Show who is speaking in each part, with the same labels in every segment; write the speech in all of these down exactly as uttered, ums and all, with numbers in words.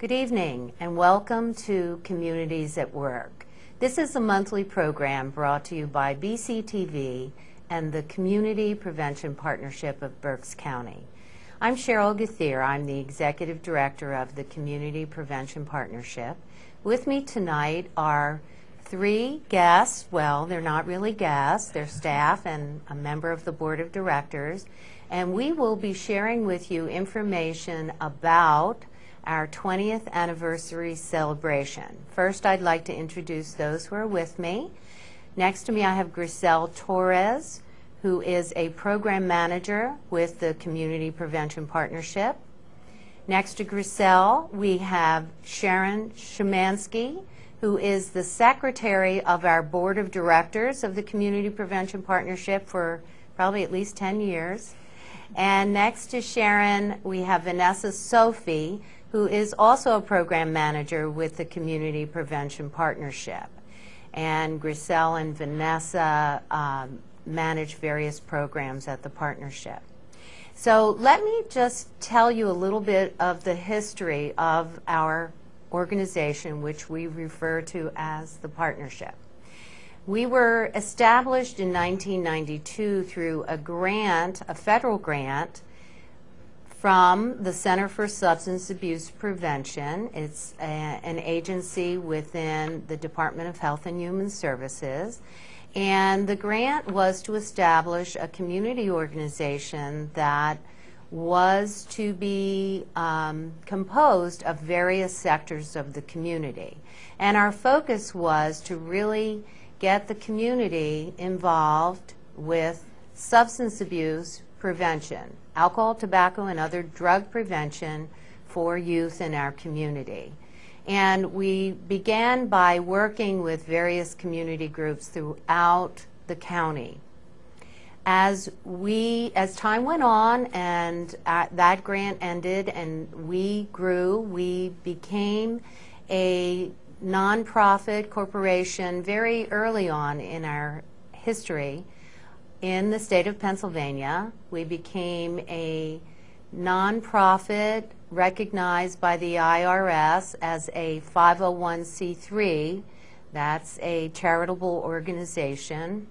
Speaker 1: Good evening and welcome to Communities at Work. This is a monthly program brought to you by B C T V and the Community Prevention Partnership of Berks County. I'm Cheryl Gauthier. I'm the Executive Director of the Community Prevention Partnership. With me tonight are three guests. Well, they're not really guests. They're staff and a member of the Board of Directors. And we will be sharing with you information about our twentieth anniversary celebration. First, I'd like to introduce those who are with me. Next to me, I have Grisel Torres, who is a program manager with the Community Prevention Partnership. Next to Grisel, we have Sharon Shumansky, who is the secretary of our board of directors of the Community Prevention Partnership for probably at least ten years. And next to Sharon, we have Vanessa Sophie, who is also a program manager with the Community Prevention Partnership. And Grisel and Vanessa um, manage various programs at the partnership. So let me just tell you a little bit of the history of our organization, which we refer to as the partnership. We were established in nineteen ninety-two through a grant, a federal grant, from the Center for Substance Abuse Prevention. It's a, an agency within the Department of Health and Human Services. And the grant was to establish a community organization that was to be um, composed of various sectors of the community. And our focus was to really get the community involved with substance abuse prevention, alcohol, tobacco, and other drug prevention for youth in our community. And we began by working with various community groups throughout the county. As we, as time went on and uh, that grant ended and we grew, we became a nonprofit corporation very early on in our history. In the state of Pennsylvania, we became a nonprofit recognized by the I R S as a five oh one c three. That's a charitable organization.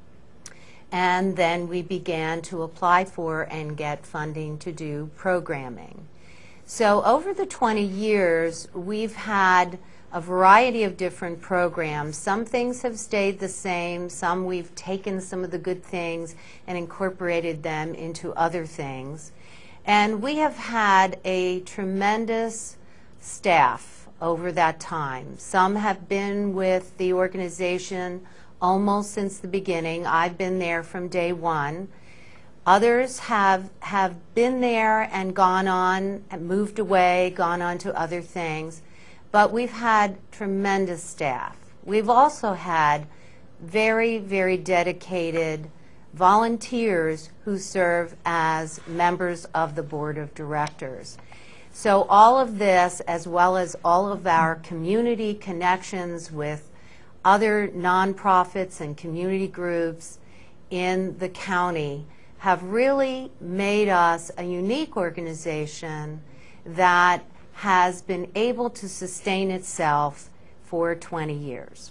Speaker 1: And then we began to apply for and get funding to do programming. So over the twenty years, we've had a variety of different programs. Some things have stayed the same, some we've taken some of the good things and incorporated them into other things. And we have had a tremendous staff over that time. Some have been with the organization almost since the beginning. I've been there from day one. Others have, have been there and gone on, and moved away, gone on to other things. But we've had tremendous staff. We've also had very, very dedicated volunteers who serve as members of the board of directors. So all of this, as well as all of our community connections with other nonprofits and community groups in the county, have really made us a unique organization that has been able to sustain itself for twenty years.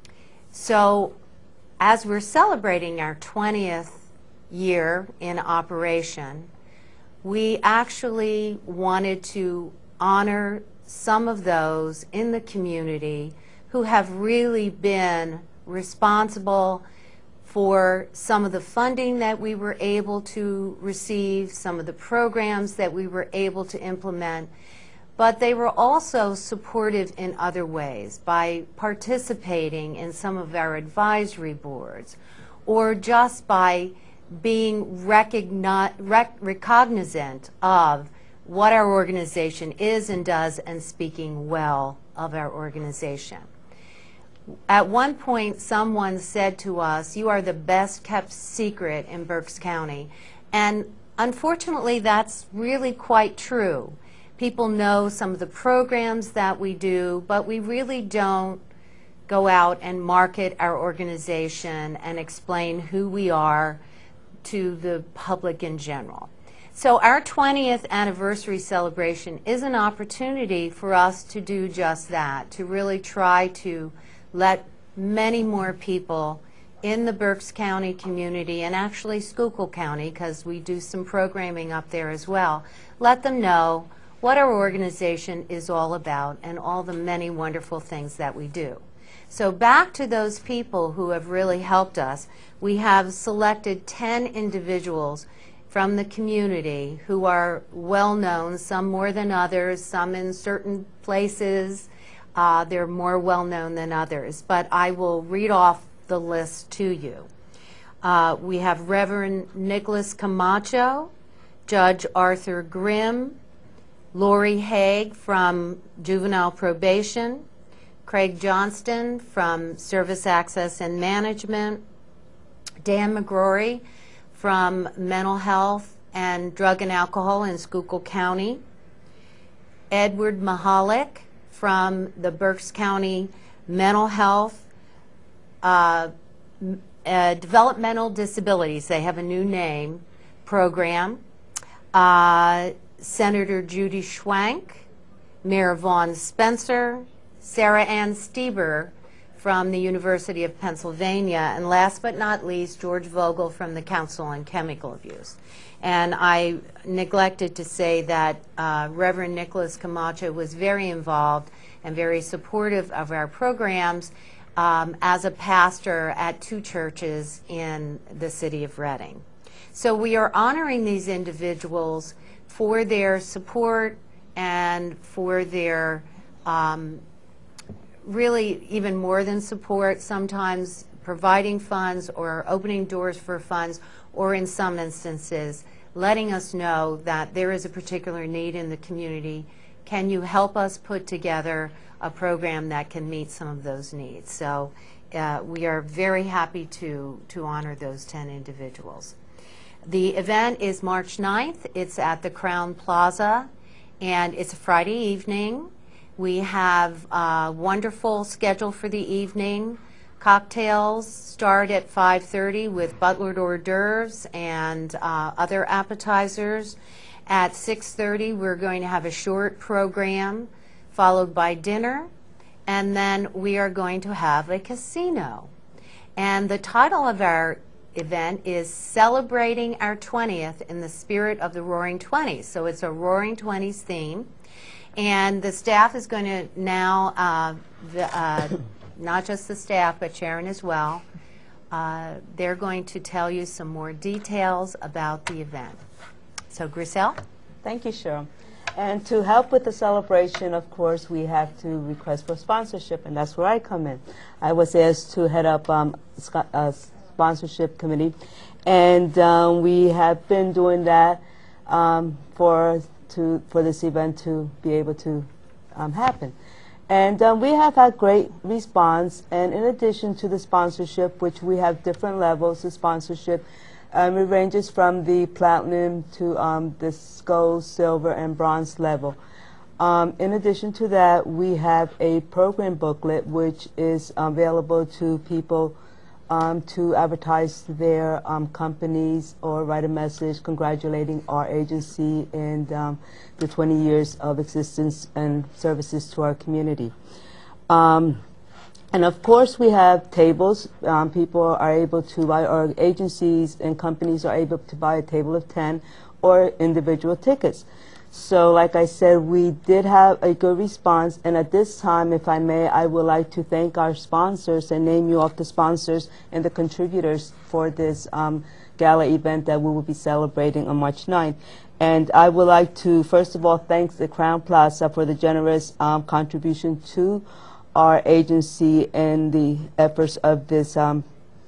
Speaker 1: So as we're celebrating our twentieth year in operation, we actually wanted to honor some of those in the community who have really been responsible for some of the funding that we were able to receive, some of the programs that we were able to implement. But they were also supportive in other ways by participating in some of our advisory boards or just by being recogni- rec- recognizant of what our organization is and does and speaking well of our organization. At one point, someone said to us, "You are the best kept secret in Berks County." And unfortunately, that's really quite true. People know some of the programs that we do, but we really don't go out and market our organization and explain who we are to the public in general. So our twentieth anniversary celebration is an opportunity for us to do just that, to really try to let many more people in the Berks County community, and actually Schuylkill County, because we do some programming up there as well, let them know what our organization is all about and all the many wonderful things that we do. So back to those people who have really helped us, we have selected ten individuals from the community who are well known, some more than others, some in certain places. Uh, they're more well known than others, but I will read off the list to you. Uh, we have Reverend Nicholas Camacho, Judge Arthur Grimm, Lori Haig from Juvenile Probation, Craig Johnston from Service Access and Management, Dan McGrory from Mental Health and Drug and Alcohol in Schuylkill County, Edward Mahalik from the Berks County Mental Health uh, uh, Developmental Disabilities, they have a new name, program, uh, Senator Judy Schwank, Mayor Vaughn Spencer, Sarah Ann Stieber from the University of Pennsylvania, and last but not least, George Vogel from the Council on Chemical Abuse. And I neglected to say that uh, Reverend Nicholas Camacho was very involved and very supportive of our programs um, as a pastor at two churches in the city of Reading. So we are honoring these individuals for their support and for their um, really even more than support, sometimes providing funds or opening doors for funds, or in some instances letting us know that there is a particular need in the community. Can you help us put together a program that can meet some of those needs? So uh, we are very happy to, to honor those ten individuals. The event is March ninth. It's at the Crown Plaza, and it's a Friday evening. We have a wonderful schedule for the evening. Cocktails start at five thirty with butlered hors d'oeuvres and uh, other appetizers. At six thirty, we're going to have a short program followed by dinner, and then we are going to have a casino. And the title of our event is Celebrating Our twentieth in the Spirit of the Roaring Twenties. So it's a Roaring Twenties theme. And the staff is going to now, uh, the, uh, not just the staff, but Sharon as well, uh, they're going to tell you some more details about the event. So, Griselle?
Speaker 2: Thank you, Cheryl. And to help with the celebration, of course, we have to request for sponsorship, and that's where I come in. I was asked to head up um, a sponsorship committee, and um, we have been doing that um, for to for this event to be able to um, happen. And um, we have had great response, and in addition to the sponsorship, which we have different levels of sponsorship, um, it ranges from the platinum to um, the gold, silver, and bronze level. Um, in addition to that, we have a program booklet which is available to people Um, to advertise their um, companies or write a message congratulating our agency and um, the twenty years of existence and services to our community. Um, and of course we have tables. Um, people are able to buy, or agencies and companies are able to buy a table of ten or individual tickets. So like I said, we did have a good response, and at this time, if I may, I would like to thank our sponsors and name you off the sponsors and the contributors for this um, gala event that we will be celebrating on March ninth. And I would like to, first of all, thank the Crown Plaza for the generous um, contribution to our agency and the efforts of this um,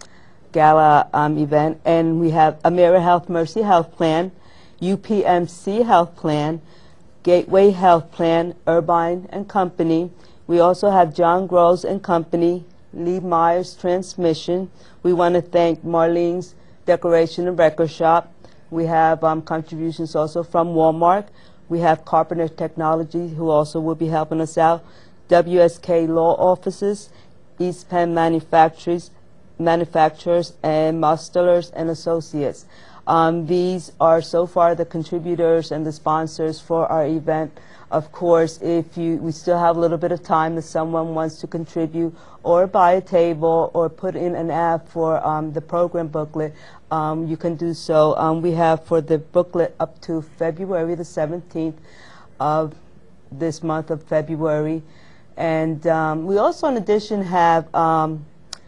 Speaker 2: gala um, event. And we have Amera Health Mercy Health Plan, U P M C Health Plan, Gateway Health Plan, Irvine and Company. We also have John Groves and Company, Lee Myers Transmission. We want to thank Marlene's Decoration and Record Shop. We have um, contributions also from Walmart. We have Carpenter Technology, who also will be helping us out, W S K Law Offices, East Penn Manufacturers, Manufacturers, and Mostelers and Associates. Um, these are so far the contributors and the sponsors for our event. Of course, if you, we still have a little bit of time if someone wants to contribute or buy a table or put in an ad for um, the program booklet, um, you can do so. Um, we have for the booklet up to February the seventeenth of this month of February. And um, we also, in addition, have um,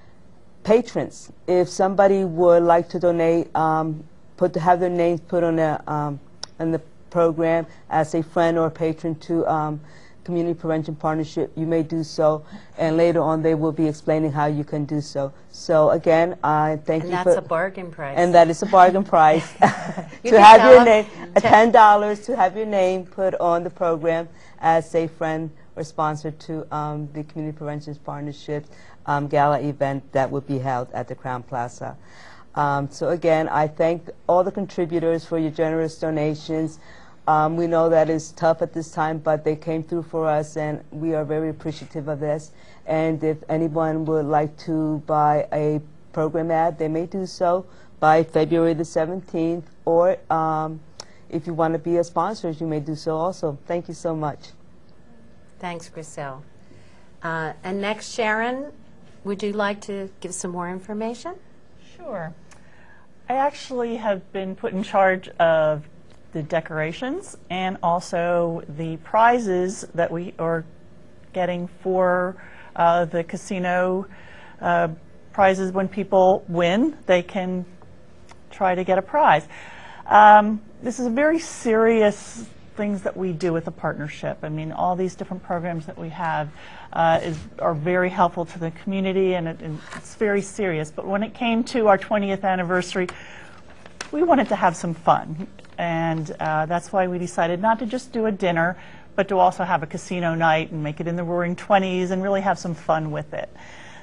Speaker 2: patrons. If somebody would like to donate, um, put to have their names put on the um, on the program as a friend or a patron to um, Community Prevention Partnership, you may do so. And later on, they will be explaining how you can do so. So again, I thank
Speaker 1: and
Speaker 2: you.
Speaker 1: And that's
Speaker 2: for,
Speaker 1: a bargain price.
Speaker 2: And that is a bargain price
Speaker 1: you
Speaker 2: to have your
Speaker 1: them.
Speaker 2: name, uh, ten dollars to have your name put on the program as a friend or sponsor to um, the Community Prevention Partnership um, Gala event that will be held at the Crown Plaza. Um, so again, I thank all the contributors for your generous donations. Um, we know that it's tough at this time, but they came through for us, and we are very appreciative of this. And if anyone would like to buy a program ad, they may do so by February the seventeenth, or um, if you want to be a sponsor, you may do so also. Thank you so much.
Speaker 1: Thanks, Griselle. Uh, and next, Sharon, would you like to give some more information?
Speaker 3: Sure. I actually have been put in charge of the decorations and also the prizes that we are getting for uh, the casino uh, prizes. When people win, they can try to get a prize. Um, this is a very serious things that we do with the partnership. I mean, all these different programs that we have uh, is, are very helpful to the community, and, it, and it's very serious. But when it came to our twentieth anniversary, we wanted to have some fun. And uh, that's why we decided not to just do a dinner, but to also have a casino night and make it in the Roaring Twenties and really have some fun with it.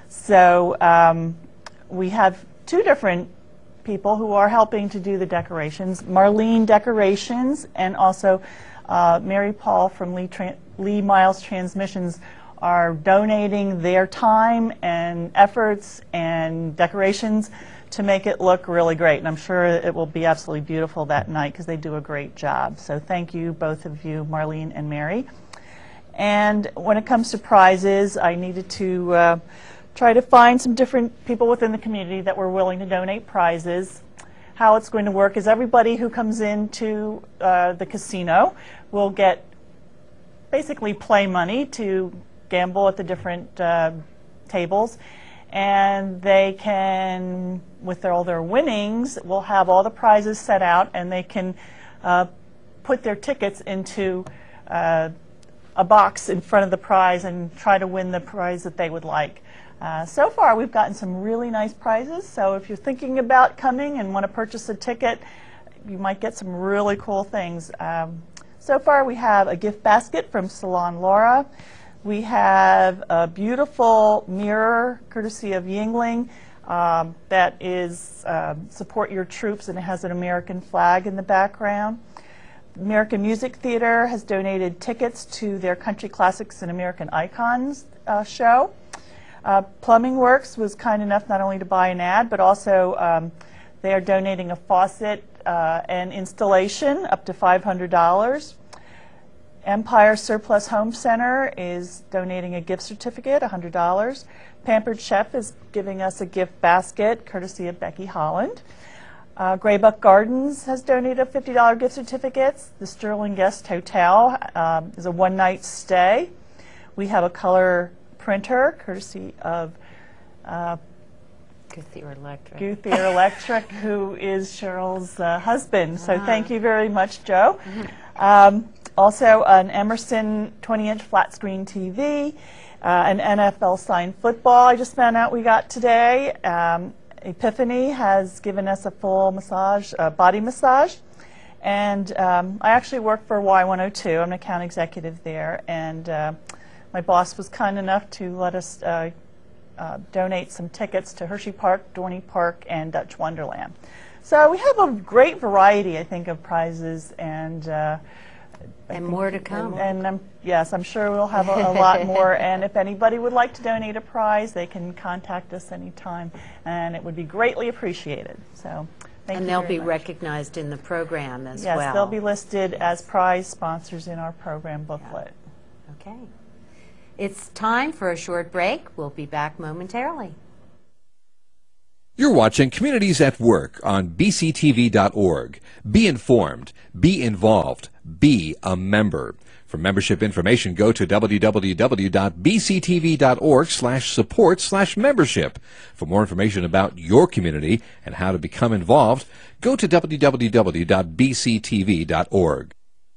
Speaker 3: So um, we have two different people who are helping to do the decorations. Marlene Decorations and also uh, Mary Paul from Lee, Tran Lee Miles Transmissions are donating their time and efforts and decorations to make it look really great. And I'm sure it will be absolutely beautiful that night because they do a great job. So thank you, both of you, Marlene and Mary. And when it comes to prizes, I needed to uh, try to find some different people within the community that were willing to donate prizes. How it's going to work is everybody who comes into uh, the casino will get basically play money to gamble at the different uh, tables. And they can, with their, all their winnings, will have all the prizes set out, and they can uh, put their tickets into uh, a box in front of the prize and try to win the prize that they would like. Uh, so far, we've gotten some really nice prizes, so if you're thinking about coming and want to purchase a ticket, you might get some really cool things. Um, so far, we have a gift basket from Salon Laura. We have a beautiful mirror, courtesy of Yingling, um, that is uh, Support Your Troops, and it has an American flag in the background. American Music Theater has donated tickets to their Country Classics and American Icons uh, show. Uh, Plumbing Works was kind enough not only to buy an ad, but also um, they are donating a faucet uh, and installation up to five hundred dollars. Empire Surplus Home Center is donating a gift certificate, one hundred dollars. Pampered Chef is giving us a gift basket, courtesy of Becky Holland. Uh, Graybuck Gardens has donated a fifty dollar gift certificate. The Sterling Guest Hotel um, is a one-night stay. We have a color printer, courtesy of uh,
Speaker 1: Gouthier Electric.
Speaker 3: Gouthier Electric, who is Cheryl's uh, husband. So thank you very much, Joe. Um, also, an Emerson twenty inch flat screen T V, uh, an N F L signed football I just found out we got today. Um, Epiphany has given us a full massage, uh, body massage. And um, I actually work for Y one oh two. I'm an account executive there. And uh, my boss was kind enough to let us uh, uh, donate some tickets to Hershey Park, Dorney Park, and Dutch Wonderland. So we have a great variety, I think, of prizes, and uh,
Speaker 1: and more to come.
Speaker 3: And, and um, yes, I'm sure we'll have a, a lot more. And if anybody would like to donate a prize, they can contact us anytime, and it would be greatly appreciated. So. Thank
Speaker 1: and
Speaker 3: you
Speaker 1: they'll
Speaker 3: very
Speaker 1: be
Speaker 3: much.
Speaker 1: recognized in the program as
Speaker 3: Yes,
Speaker 1: well.
Speaker 3: they'll be listed as prize sponsors in our program booklet.
Speaker 1: Okay. It's time for a short break. We'll be back momentarily.
Speaker 4: You're watching Communities at Work on B C T V dot org. Be informed, be involved, be a member. For membership information, go to w w w dot b c t v dot org slash support slash membership. For more information about your community and how to become involved, go to w w w dot b c t v dot org.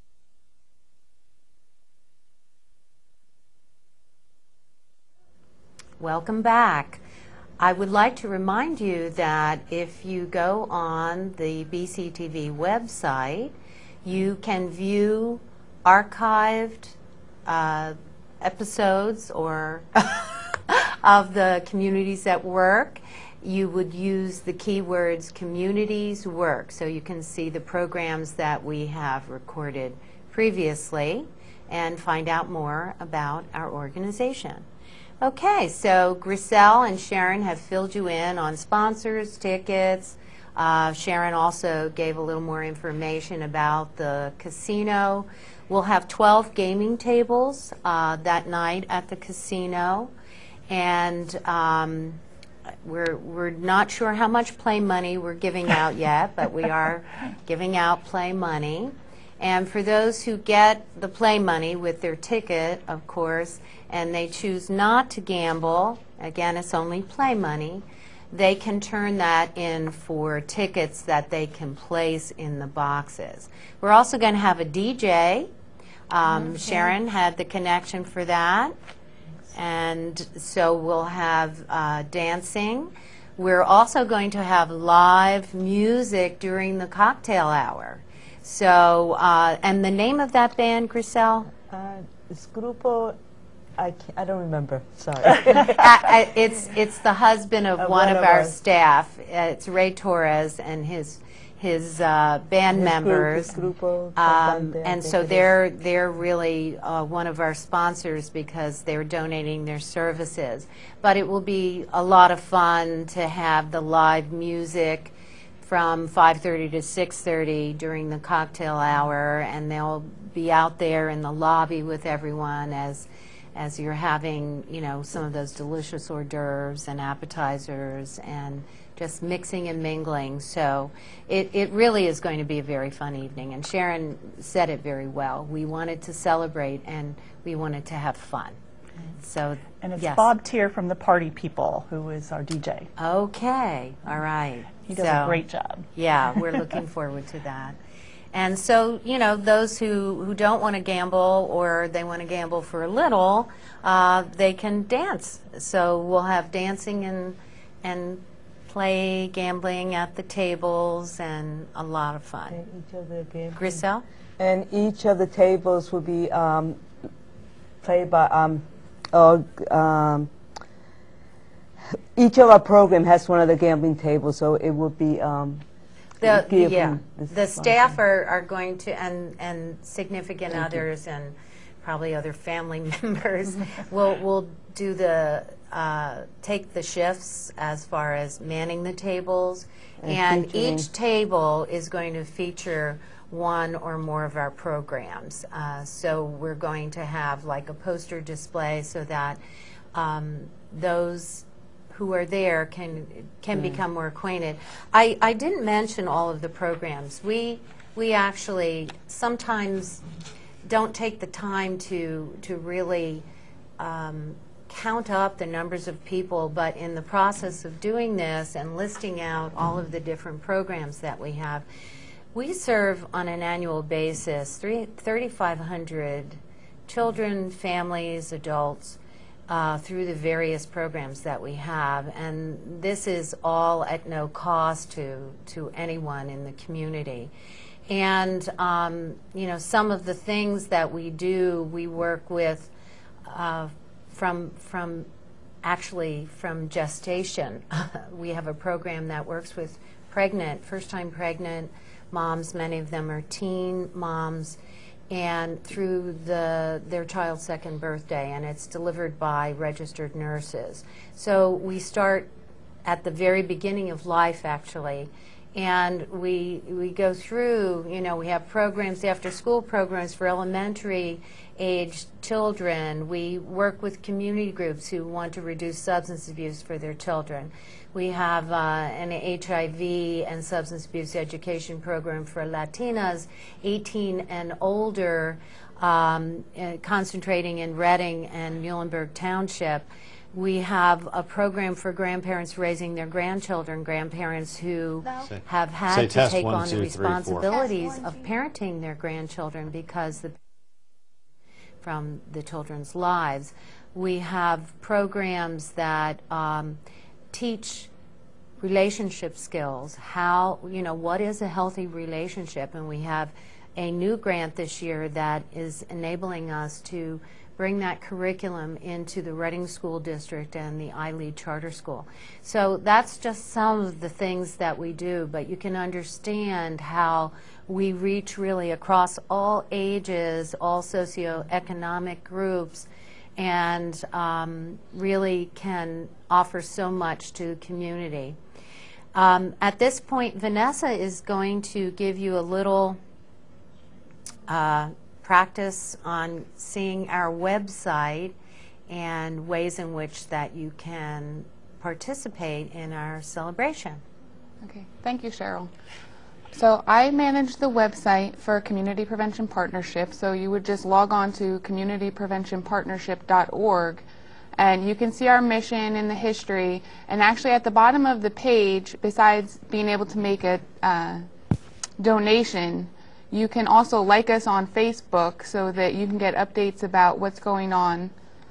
Speaker 1: Welcome back. I would like to remind you that if you go on the B C T V website, you can view archived uh, episodes or of the Communities at Work. You would use the keywords Communities Work, so you can see the programs that we have recorded previously and find out more about our organization. Okay, so Griselle and Sharon have filled you in on sponsors, tickets. Uh, Sharon also gave a little more information about the casino. We'll have twelve gaming tables uh, that night at the casino, and um, we're we're not sure how much play money we're giving out yet, but we are giving out play money. And for those who get the play money with their ticket, of course, and they choose not to gamble, again, it's only play money, they can turn that in for tickets that they can place in the boxes. We're also going to have a D J. Um, okay. Sharon had the connection for that. And so we'll have uh, dancing. We're also going to have live music during the cocktail hour. So, uh, and the name of that band, Griselle?
Speaker 2: Uh, it's Grupo, I, can't, I don't remember, sorry.
Speaker 1: I, I, it's, it's the husband of
Speaker 2: uh,
Speaker 1: one,
Speaker 2: one
Speaker 1: of,
Speaker 2: of
Speaker 1: our
Speaker 2: our
Speaker 1: staff. Uh, it's Ray Torres and his his uh, band
Speaker 2: His
Speaker 1: members.
Speaker 2: Group, Grupo
Speaker 1: um,
Speaker 2: Cantante, I
Speaker 1: and
Speaker 2: think
Speaker 1: so
Speaker 2: it
Speaker 1: they're, they're really uh, one of our sponsors because they're donating their services. But it will be a lot of fun to have the live music from five thirty to six thirty during the cocktail hour, and they'll be out there in the lobby with everyone as as you're having, you know, some of those delicious hors d'oeuvres and appetizers and just mixing and mingling. So it, it really is going to be a very fun evening, and Sharon said it very well. We wanted to celebrate and we wanted to have fun. So,
Speaker 3: and it's
Speaker 1: yes.
Speaker 3: Bob Tier from the Party People who is our D J.
Speaker 1: Okay, all right.
Speaker 3: He does
Speaker 1: so,
Speaker 3: a great job.
Speaker 1: Yeah, we're looking forward to that. And so, you know, those who, who don't want to gamble or they want to gamble for a little, uh, they can dance. So we'll have dancing and and play gambling at the tables and a lot of fun.
Speaker 2: And each of the games.
Speaker 1: Griselle?
Speaker 2: And each of the tables will be um, played by, um, uh, um, each of our program has one of the gambling tables, so it will be um,
Speaker 1: The,
Speaker 2: give
Speaker 1: yeah,
Speaker 2: them the
Speaker 1: the
Speaker 2: sponsor.
Speaker 1: staff are, are going to, and, and significant others and probably other family members will will do the, uh, take the shifts as far as manning the tables.
Speaker 2: And
Speaker 1: And
Speaker 2: featuring-
Speaker 1: each table is going to feature one or more of our programs. Uh, so we're going to have like a poster display so that um, those who are there can can
Speaker 2: Mm.
Speaker 1: become more acquainted. I, I didn't mention all of the programs. We we actually sometimes don't take the time to to really um, count up the numbers of people, but in the process of doing this and listing out all of the different programs that we have, we serve on an annual basis thirty-five hundred children, families, adults, Uh, through the various programs that we have, and this is all at no cost to to anyone in the community. And um, you know, some of the things that we do, we work with uh, from from actually from gestation. We have a program that works with pregnant, first-time pregnant moms. Many of them are teen moms. And through the their child's second birthday, and it's delivered by registered nurses. So we start at the very beginning of life, actually, and we we go through, you know, we have programs, after school programs for elementary aged children. We work with community groups who want to reduce substance abuse for their children. We have uh, an H I V and substance abuse education program for Latinas eighteen and older, um, uh, concentrating in Reading and Muhlenberg Township. We have a program for grandparents raising their grandchildren, grandparents who
Speaker 5: Say-
Speaker 1: have
Speaker 5: say
Speaker 1: had to
Speaker 5: test,
Speaker 1: take
Speaker 5: one,
Speaker 1: on
Speaker 5: two,
Speaker 1: the
Speaker 5: three, four.
Speaker 1: responsibilities
Speaker 6: Test, one,
Speaker 1: of
Speaker 6: two.
Speaker 1: parenting their grandchildren because the from the children's lives. We have programs that um, teach relationship skills, how, you know, what is a healthy relationship, and we have a new grant this year that is enabling us to bring that curriculum into the Reading School District and the I Lead Charter School. So that's just some of the things that we do, but you can understand how we reach really across all ages, all socioeconomic groups, and um, really can offer so much to the community. Um, at this point, Vanessa is going to give you a little uh, practice on seeing our website and ways in which that you can participate in our celebration.
Speaker 6: Okay, thank you, Cheryl. So I manage the website for Community Prevention Partnership, so you would just log on to community prevention partnership dot org, and you can see our mission and the history. And actually at the bottom of the page, besides being able to make a uh, donation, you can also like us on Facebook so that you can get updates about what's going on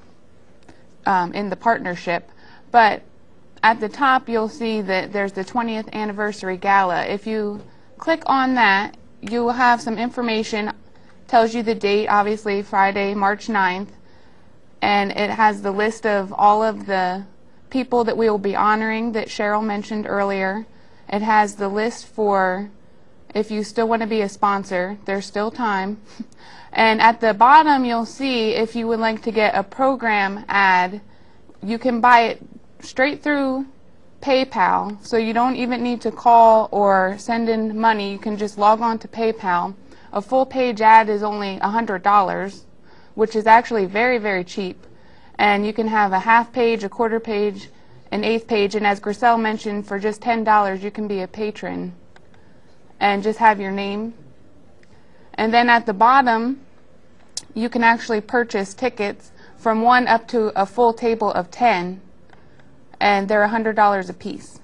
Speaker 6: um, in the partnership. But at the top, you'll see that there's the twentieth anniversary gala. If you click on that, you will have some information, tells you the date, obviously Friday, March ninth, and it has the list of all of the people that we will be honoring that Cheryl mentioned earlier. It has the list for if you still want to be a sponsor, there's still time. And at the bottom, you'll see if you would like to get a program ad, you can buy it straight through PayPal, so you don't even need to call or send in money. You can just log on to PayPal. A full page ad is only one hundred dollars, which is actually very, very cheap. And you can have a half page, a quarter page, an eighth page, and as Griselle mentioned, for just ten dollars you can be a patron and just have your name. And then at the bottom, you can actually purchase tickets from one up to a full table of ten, and they're one hundred dollars a piece.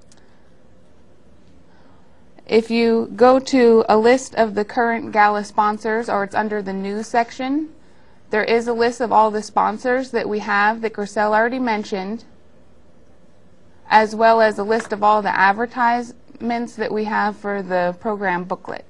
Speaker 6: If you go to a list of the current gala sponsors, or it's under the news section, there is a list of all the sponsors that we have that Griselle already mentioned, as well as a list of all the advertisements that we have for the program booklet.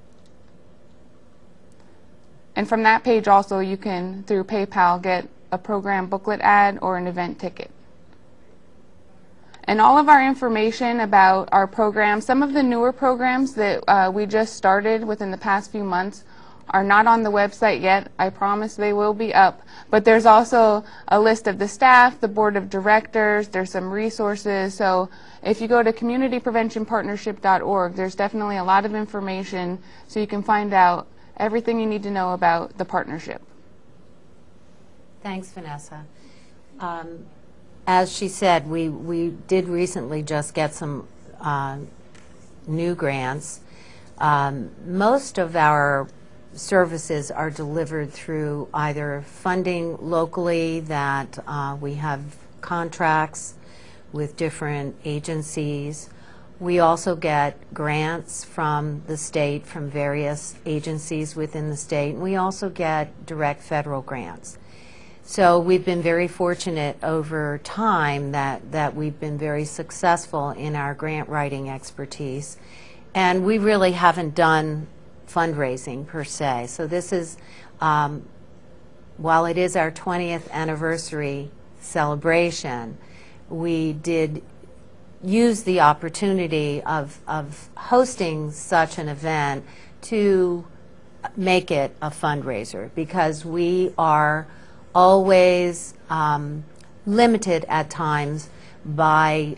Speaker 6: And from that page also you can, through PayPal, get a program booklet ad or an event ticket. And all of our information about our programs, some of the newer programs that uh, we just started within the past few months are not on the website yet. I promise they will be up. But there's also a list of the staff, the board of directors, there's some resources. So if you go to community prevention partnership dot org, there's definitely a lot of information so you can find out everything you need to know about the partnership.
Speaker 1: Thanks, Vanessa. Um, as she said, we, we did recently just get some uh, new grants. Um, most of our services are delivered through either funding locally that uh, we have contracts with different agencies. We also get grants from the state, from various agencies within the state, and we also get direct federal grants. So we've been very fortunate over time that, that we've been very successful in our grant writing expertise, and we really haven't done fundraising per se. So this is, um, while it is our twentieth anniversary celebration, we did use the opportunity of, of hosting such an event to make it a fundraiser, because we are always um, limited at times by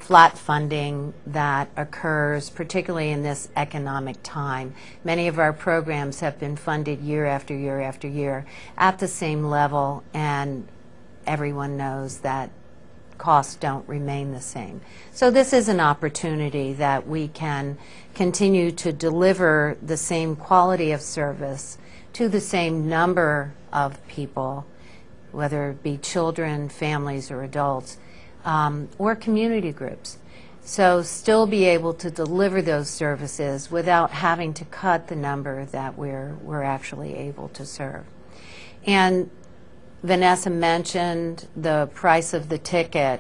Speaker 1: flat funding that occurs, particularly in this economic time. Many of our programs have been funded year after year after year at the same level, and everyone knows that costs don't remain the same. So this is an opportunity that we can continue to deliver the same quality of service to the same number of people, whether it be children, families, or adults, um, or community groups. So still be able to deliver those services without having to cut the number that we're, we're actually able to serve. And Vanessa mentioned the price of the ticket,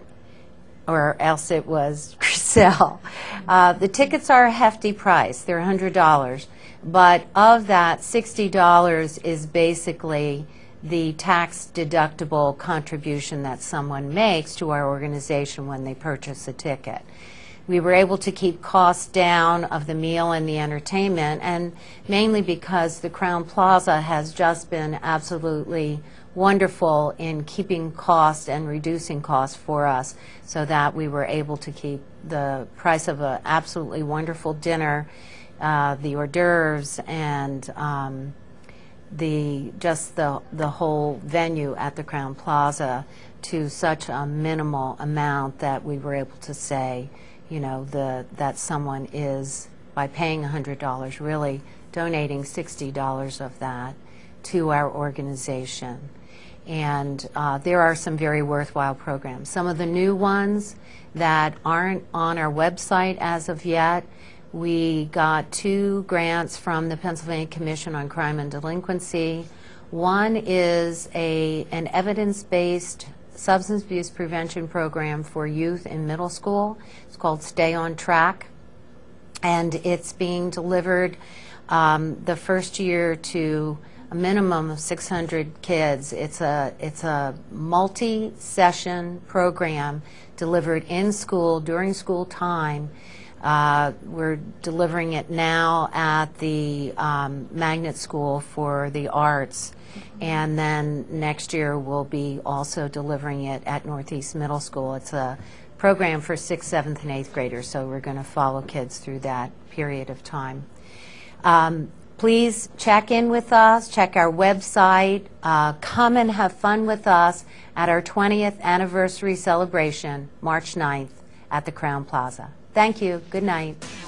Speaker 1: or else it was resale. Uh, the tickets are a hefty price. They're one hundred dollars. But of that, sixty dollars is basically the tax-deductible contribution that someone makes to our organization when they purchase a ticket. We were able to keep costs down of the meal and the entertainment, and mainly because the Crowne Plaza has just been absolutely wonderful in keeping costs and reducing costs for us, so that we were able to keep the price of an absolutely wonderful dinner, uh, the hors d'oeuvres, and um, the just the the whole venue at the Crowne Plaza to such a minimal amount that we were able to say, you know, the that someone is, by paying one hundred dollars, really donating sixty dollars of that to our organization. And uh, there are some very worthwhile programs. Some of the new ones that aren't on our website as of yet, we got two grants from the Pennsylvania Commission on Crime and Delinquency. One is a, an evidence-based substance abuse prevention program for youth in middle school. It's called Stay on Track, and it's being delivered um, the first year to a minimum of six hundred kids. It's a, it's a multi-session program delivered in school during school time. Uh, we're delivering it now at the um, Magnet School for the Arts, and then next year we'll be also delivering it at Northeast Middle School. It's a program for sixth, seventh, and eighth graders, so we're going to follow kids through that period of time. Um, Please check in with us, check our website, uh, come and have fun with us at our twentieth anniversary celebration, March ninth, at the Crowne Plaza. Thank you. Good night.